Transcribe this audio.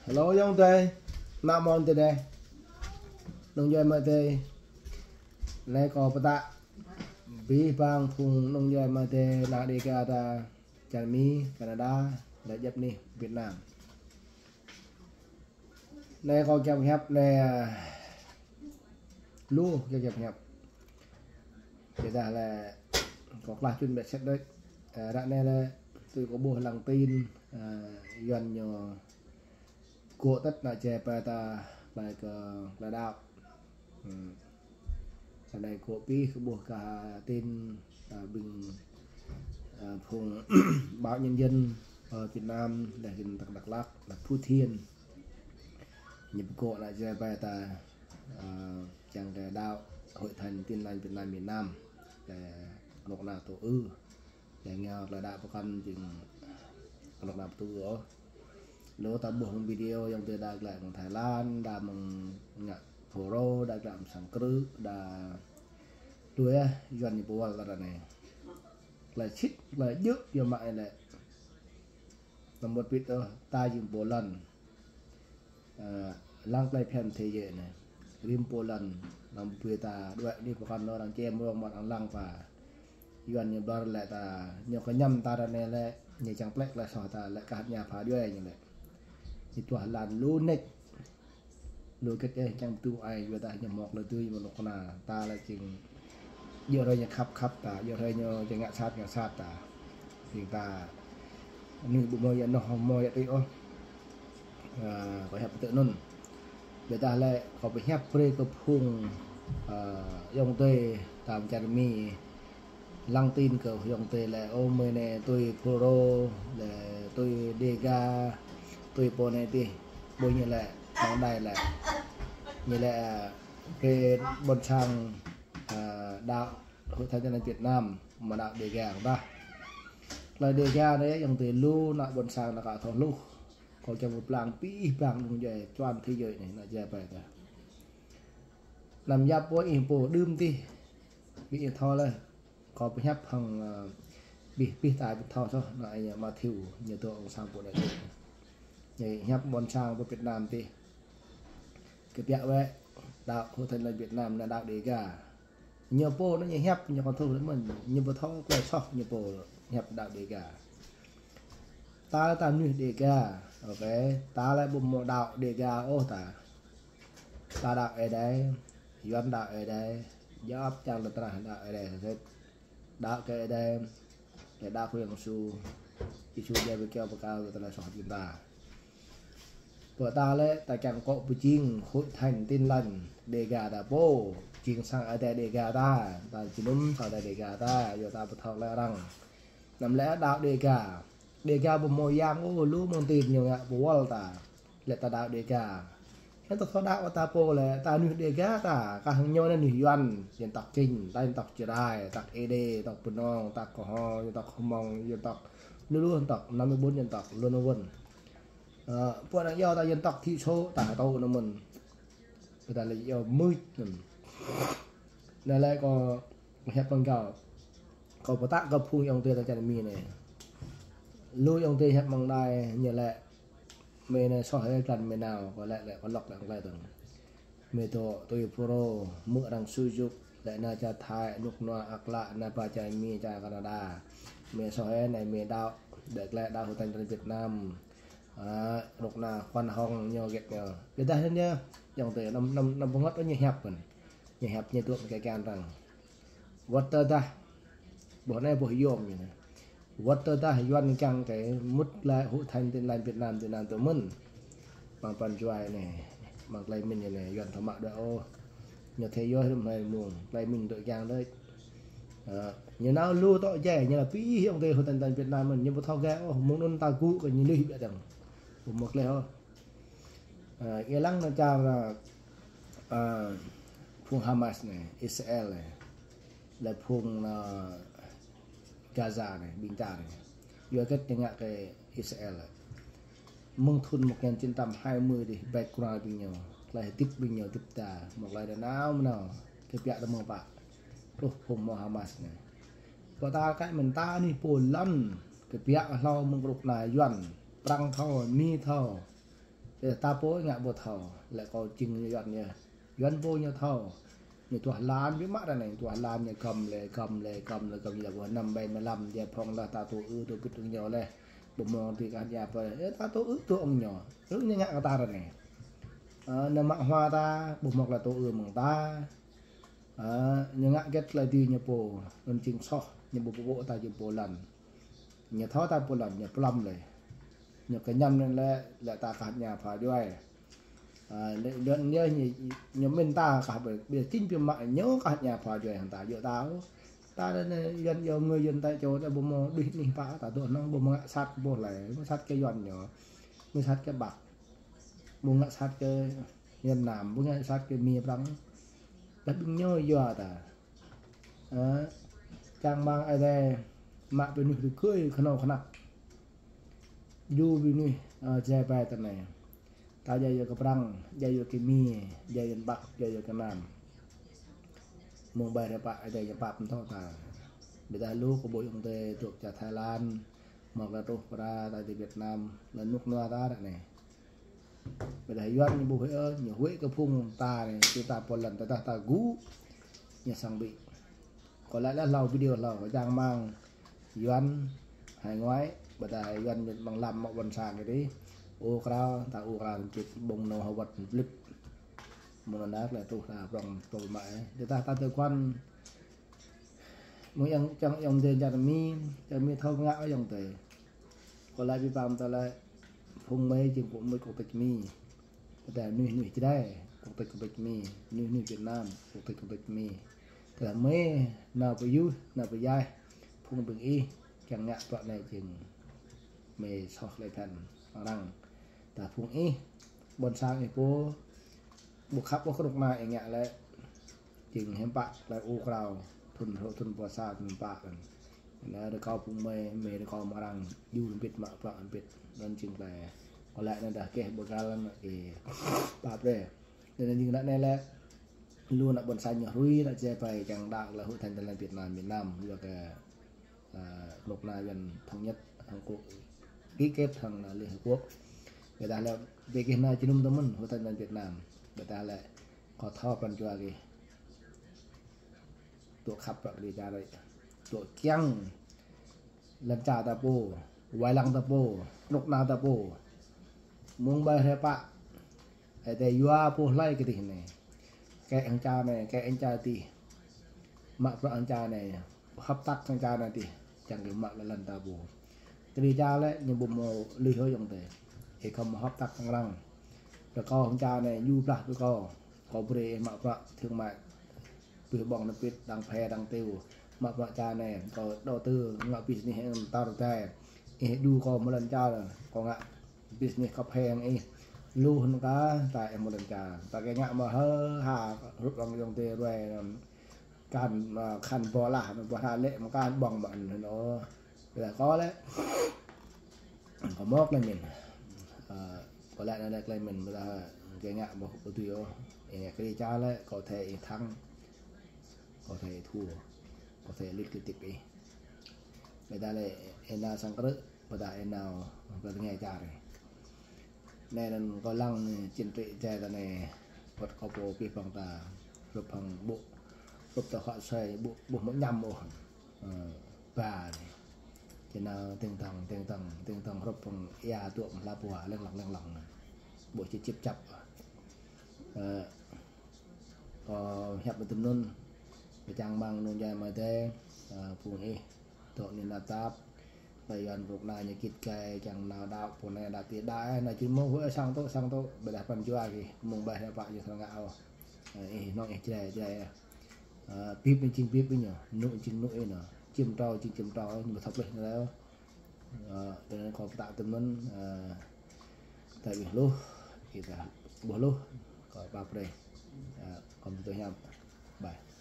Hello dòng tê Nam môn tê đây nông dân mà tê này có bà tạ bí bang phùng nông dân mà tê là đi cả ta Trà My, Canada, là dập ni Việt Nam này có kẹp hẹp này lưu kẹp hẹp thì là có là chuyên biệt xét đấy đoạn này là tôi có buổi lăng tin gần nhỏ của tất là chè bà ta bài cờ là đạo cái này của pi buộc cả tên bình phùng báo nhân dân ở Việt Nam để hình Đắk Lắk là Phú Thiên nhập cổ lại chè bà ta chẳng để đạo hội thành tin lành Việt Nam miền Nam để lộc nào tổ ư để nghèo là đạo con chừng lộc nào tu ở nếu ta buông video yang từ Đài Loan Thái Lan đã mừng ngặt phổ rô đã làm sáng cử đã đuôi doanh nghiệp bùa là này là chích là dứt vô mại này là một việc ta dùng bộ lần lăng play pen thế giới này rim bộ lần làm việc ta đuôi đi của con nó đang che mưa một ăn lăng và doanh nghiệp đó lại ta nhiều cái nhâm ta ra này lại nhiều chẳng plek là sò ta lại cả nhà phá đuôi như này thì tòa làn lú nịch lú cái đây chẳng tu ai người ta nhầm mọc là tươi mà nó là ta là chừng giờ đây nhà khắp ta giờ đây nhờ chẳng ngã sát ta thì ta như bụng môi nó hòm môi đi ô có hẹp tự nôn người ta lại có bị hẹp pre có phung dòng tê tạm Trà My lăng tin cầu dòng tê lại ôm mười này tôi pro để tôi dega tôi bộ này thì bôi như là trong đây là như là về bon sang đạo hội thánh nhân Việt Nam mà đạo đề gà của ta là đề gà đấy dòng từ lưu lại bon sang là cả thằng lưu còn trong một làng pi làng như vậy toàn thế giới này là giờ về làm giáp với impo đơm đi bị thò lên có bị hấp hàng bị tài bị thò cho lại mà thiểu nhiềuตัวองsang bộ này vậy hấp bon sang của Việt Nam thì cái bẹo vậy đạo hội thánh là Việt Nam là đạo đề gà nhiều po nó như hấp nhiều con thâu nữa mình nhiều bộ thâu quay sọc nhiều po hấp đạo đề gà ta như đề gà ok ta lại bùng một đạo đề gà ô ta đạo ở đây doan đạo ở đây gió ấp chẳng là ta đạo ở đây thế đạo cái ở đây để đạo khuyên su isu dia berkau berkau ta là sọt chúng ta của ta lấy tại càng có bự chiên hội thành tin lành đề gà đã bô chiên sang ở đây đề gà ta chỉ đúng sau đây đề gà ta giờ ta bắt thao lại rằng nằm lẽ đạo đề gà bùm mồi giang ô lú mong tiền nhiều ngạ bố ta lệ ta đạo đề gà hết ta đạo ta bô là ta nuôi đề gà ta cả hàng nhau nên nuôi doan dân tộc trình ta dân tộc triều đại tộc ed tộc bùn non tộc cỏ ho dân tộc không mong dân tộc luôn dân tộc 54 dân tộc luôn luôn bọn là do ta dân tộc thị số tả tàu nó mình người ta là do mươi này lại có hẹp bằng cao có một tác gặp phun ông tê ta Trà My này lui ông tê hẹp bằng đai như lệ mê này so với gần mê nào có lại có lọc lại lại từng mê tổ tôi pro mưa đang sử dụng lại na cha Thái lúc nó ác lạ na bà Trà My cha Canada mê so với này mê đạo để lại đạo hội thành Việt Nam lúc nào khoan hong nhau gẹt nhau người ta thấy nhá dòng từ năm phong mất nó như hẹp như tượng cái can rằng water ta bộ này bộ yom như này water ta doan căng cái mút lại hội thành tên lành Việt Nam từ mình bằng phần choai này bằng lại mình như này doan thầm mạo đỡ ô như thế vô hôm nay muộn lại mình đội gang đấy như nào lưu tội trẻ như là phí hiệu về hội thành Việt Nam mình như một thao ghé muốn luôn ta cũ còn như đi bị rằng một lẽ cái lăng nó chào là phun Hamas này Israel này là phun Gaza này Bình Tả này vừa kết tiếng cái Israel này mông thun 1920 thì background bình nhiều lại tiếp bình nhiều tiếp ta một lại là nào cái việc đó mong bạn lúc phun Hamas này có ta cái mình ta đi Poland cái việc lo mong lúc này doan prang thao mi thao để ta bố ngạ bố thầu lại có chừng dọn nhỉ dọn vô như thầu như tuổi lan với mắt này tuổi lan như cầm là vừa năm bảy mươi lăm giờ phong là ta tôi tôi biết được nhiều này bụng mòn thì cả nhà về ta tôi tôi ông nhỏ như ngạ ta rồi này nằm mạng hoa ta bụng mọc là tôi mừng ta như ngạ kết lại đi như bồ nên chừng so như bộ ta chừng bồ lần như thó ta bồ lần như plum này như cái nhâm nên là ta cả nhà phảiด้วยđơn nhớ như mình ta cả bởi chính vì mạng nhớ cả nhà phảiด้วยhàng ta giữa ta nên dân nhiều người dân tại chỗ ta bố mò đi đi phá ta tụi nó bố mò sát bố lại sát cái dọn nhỏ mới sát cái bạc bố ngã sát cái nhân làm bố ngã sát cái mía đắng đã bưng nhớ giờ ta trang mang ai đây mạng bên nước cưới khăn nào du bini jai pai tanai ta jaya ke perang jaya ke mi jaya bak jaya ke nam mong bai pak ada yang pap to ta bida lu ko boy te tuk cha Thái Lan mok la tu pra ta di Việt Nam là nước noa ta này bida yuan như bu hơi nhiều huế cái phung ta này chúng ta một lần ta gú nhà sang bị có lẽ là lâu video lâu có trang mang yuan hai ngoái bữa nay gần bằng làm mọi vận sàn cái đấy ô cao ta ô cao chụp bông nâu hậu vật clip một lần đáp lại tôi là vòng tôi mãi để ta tự quan mỗi ông trong ông tên cho mi thâu ngã dòng tề còn lại vi phạm ta lại phung mây chừng cũng mới có tịch miแต่nuôi chỉ đây có tịch mi nuôi Việt Nam có tịch miแต่mấy nào phải vui nào phải dai phung bình y chẳng ngạ đoạn này chừng mê sọt lại thành răng ta phung y bồn sang thì cô buộc khắp có độc này ngạ lại chừng hem bạc lại u cầu thun bò sa thun bạc là được cao phung mê được cao mà răng du biết mà đoạn biết nên chừng là còn lại là đã kể bộ ra là cái bạc đây nên như này là luôn là bồn xanh nhỏ ruy là che phải chẳng đạo là hội thành là Việt Nam được lục này gần thống nhất Hàn Quốc ký kết thằng Liên Hợp Quốc người ta là về cái này chỉ nông dân hội thành Việt Nam người ta lại có thọ phần cho cái tổ khắp và đi ra đây tổ kiêng lần trả ta bồ vài lăng ta bồ lục nào ta bồ muốn bay hay bạ hay để vua bồ lấy cái gì này cái anh cha này cái anh cha thì mặc vợ anh cha này hấp tắc anh cha này thì chẳng được mặc là lần ta bù cái đi cha đấy nhưng bụng mồ lì hơi dòng tề thì không mà hấp tắc thằng răng rồi con anh cha này du bạc với có bề mặc vợ thương mại từ bọn nó biết đang phe đang tiêu mặc vợ cha này có đầu tư ngạo business tao được tay du có một lần cha rồi còn ngạ business có phe ấy luôn cả tại một lần cha tại cái ngạ mà hơ hà rút bằng dòng tề rồi can khăn bò lạ bò hà lệ mà can bằng bạn nó là có đấy có móc lên mình có lại là lên mình là cái ngạ một cái tuyến cái đi cha đấy có thể thắng có thể thua có thể lít cái tip đi người ta lại ena sang cái và đại nào và nghe cha này này là có lăng trên trị cha này vật có bộ cái phòng ta rồi phòng bộ lúc ta họ xoay bộ mỗi nhầm bộ và thì nào tinh thần hộp bằng ya tuộng la bùa lên lòng bộ chỉ chip chập có hẹp một tấm nôn cái trang bằng nôn dài mà thế phù y tội nên là táp bây giờ lúc này như kít cây chẳng nào đạo phù này là tiệt đại là chỉ mong vỡ sang tốt bây giờ phần chưa gì mong bài là bạn như thằng ngạo nó chơi pip bên chim pip với nhở nội nọ chim trâu nhưng mà thật đấy nữa cho nên có tạo tấm nón tại vì lô thì là bỏ lô có ba đây còn tôi nhầm bài